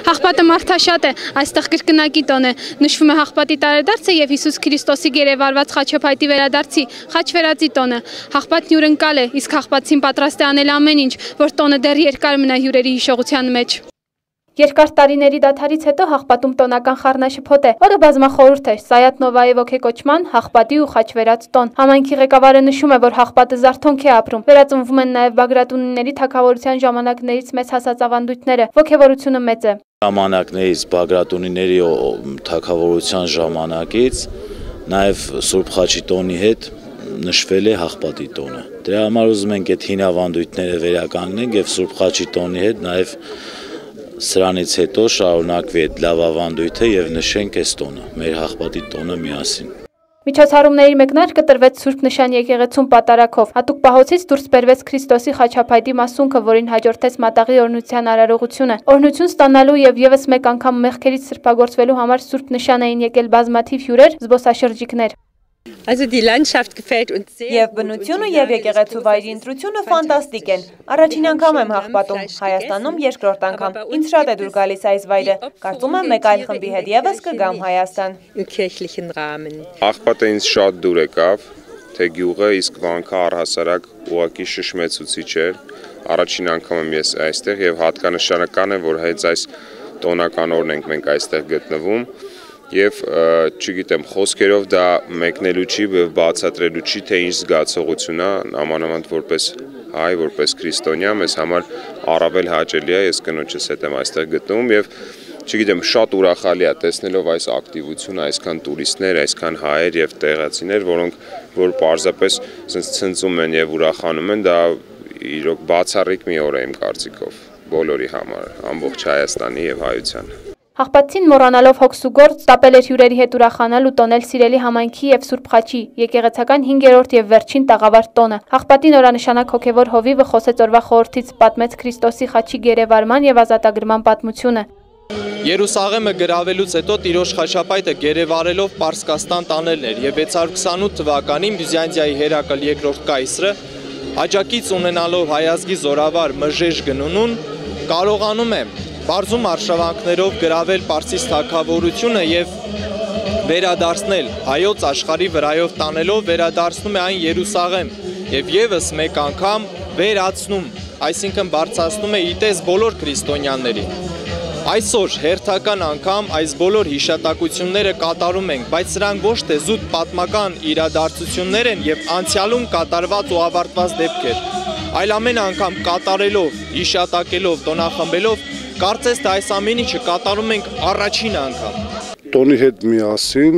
Հաղպատը մարդաշատ է, այստեղ կրկնակի տոն է, նշվում է Հաղպատի տարեդարձը և Հիսուս Քրիստոսի գերեվարված խաչապայտի վերադարձի խաչվերածի տոնը։ Հաղպատն հյուրընկալ է, իսկ հաղպատցին պատրաստ է անել ամեն ինչ, որ տոնը դեռ երկար մնա հյուրերի հիշողության մեջ։ Երկար տարիների դադարից հետո Հաղպատում տոնական խառնաշփոթ է, որը բազմախորհուրդ է Սայաթ Նովայի ոգեկոչման, Հաղպատի ու խաչվերած տոն։ Համայնքի ղեկավարը նշում է, որ Հաղպատը զարթոնք է ապրում։ Վերածնվում են նաև Բագրատունիների թագավորության ժամանակներից մեծ հասած ավանդույթները, ոգևորությունը մեծ է։ Ժամանակներից Բագրատունիների թագավորության ժամանակից նաև Սուրբ Խաչի տոնի հետ նշվել է Հաղպատի տոնը։ Դրա համար ուզում ենք այդ հին ավանդույթները վերականգնենք եւ Սուրբ Խաչի տոնի հետ նաև սրանից հետո շարունակվի այդ լավ ավանդույթը եւ նշենք այս տոնը, մեր Հաղպատի տոնը միասին։ Միջոցառումների մեկնարկը տրվեց Սուրբ Նշան եկեղեցում պատարագով։ Հատուկ պահոցից դուրս բերվեց Քրիստոսի խաչապայտի մասունքը, որին հաջորդեց մատաղի օրհնության արարողությունը։ Օրհնություն ստանալու եւ եւս մեկ անգամ մեղքերից սրբագործվելու համար Սուրբ Նշան էին եկել բազմաթիվ հյուրեր, զբոսաշրջիկներ։ Եվ բնությունը եւ եկեղեցու վայրի ընտրությունը ֆանտաստիկ են։ Առաջին անգամ եմ Հաղպատում, Հայաստանում երկրորդ անգամ։ Ինձ շատ է դուր գալիս այս վայրը։ Կարծում եմ մեկ այլ խմբի հետ եւս կգամ Հայաստան։ Հաղպատը ինձ շատ դուր եկավ, թե գյուղը, իսկ վանքը առհասարակ ուղղակի շշմեցուցիչ էր։ Առաջին անգամ եմ ես այստեղ եւ հատկանշական է, որ հենց այս տոնական օրն ենք մենք այստեղ գտնվում։ Եվ չգիտեմ, խոսքերով դա մեկնելու չի, բացատրելու չի, թե ինչ զգացողություն է, ամանավանդ որպես հայ, որպես քրիստոնյա, մեզ համար առավել հաճելի է, ես կնոջս հետ եմ այստեղ գտնվում եւ չգիտեմ, շատ ուրախալի է տեսնելով այս ակտիվությունը, այսքան տուրիստներ, այսքան հայեր եւ տեղացիներ, որոնք որ պարզապես ցնծում են եւ ուրախանում են, դա իրոք բացառիկ մի օր է իմ կարծիքով բոլորի համար, ամբողջ Հայաստանի եւ հայության։ Հաղպատցին մոռանալով հոգսուգործ տապել էր հյուրերի հետ ուրախանալ ու տոնել սիրելի համայնքի եւ Սուրբ Խաչի եկեղեցական 5-րդ եւ վերջին տաղավար տոնը։ Հաղպատի նորանշանակ հոգևոր հովիվը խոսեց օրվա խորհրդից, պատմեց Քրիստոսի խաչի գերեվարման եւ ազատագրման պատմությունը։ Երուսաղեմը գրավելուց հետո Տիրոջ խաչապայտը գերեվարելով Պարսկաստան տանելն էր եւ 628 թվականին Բյուզանդիայի Հերակլ II կայսրը աջակից ունենալով հայազգի զորավար Մժեժ գնունուն կարողանում է բարձում արշավանքներով գրավել Պարսից թագավորությունը եւ վերադարձնել հայոց աշխարհի վրայով տանելով վերադարձնում է այն Երուսաղեմ եւ եւս մեկ անգամ վերացնում, այսինքն բարձրացնում է իտես բոլոր քրիստոնյաներին։ Այսօր հերթական անգամ այս բոլոր հիշատակությունները կատարում ենք, բայց սրանք ոչ թե զուտ պատմական իրադարձություններ են եւ անցյալում կատարված ու ավարտված դեպքեր, այլ ամեն անգամ կատարելով, հիշատակելով, տոնախմբելով կարծես թե այս ամեն ինչը կատարում ենք առաջին անգամ։ Տոնի հետ միասին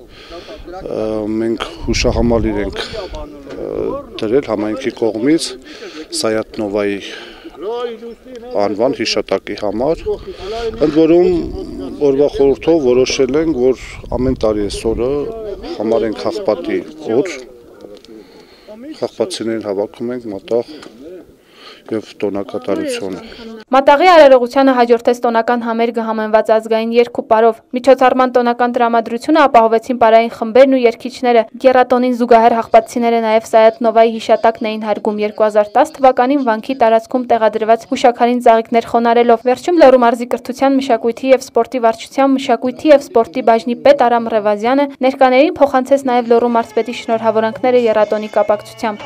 մենք հուշահամալիր ենք դրել համայնքի կողմից Սայաթ Նովայի անվան հիշատակի համար, ընդ որում օրվա խորհրդով որոշել ենք, որ ամեն տարի այս օրը համարենք Հաղպատի օր, Հաղպատցիներին հավաքում ենք մատաղ եւ տոնակատարությունը։ Մատաղի արարողությանը հաջորդեց տոնական համերգը համեմված ազգային երգ ու պարով։ Միջոցառման տոնական տրամադրությունը ապահովեցին պարային խմբերն ու երգիչները։ Գերատոնին զուգահեռ հաղպատցիները նաև Սայաթ Նովայի հիշատակն էին հարգում 2010 թվականին վանքի տարածքում տեղադրված հուշաքարին ծաղիկներ խոնարելով։ Վերջում Լոռու մարզի կրթության, մշակույթի եւ սպորտի վարչության մշակույթի եւ սպորտի բաժնի պետ Արամ Ռևազյանը ներկաներին փոխանցեց նաև Լոռու մարզպետի շնորհավորանքները եռատոնի կապակցությամբ։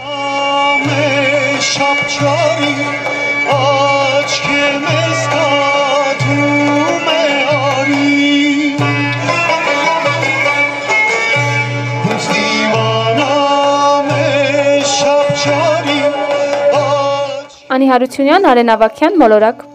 Անի Հարությունյան, Արեն Ավագյան, Մոլորակ։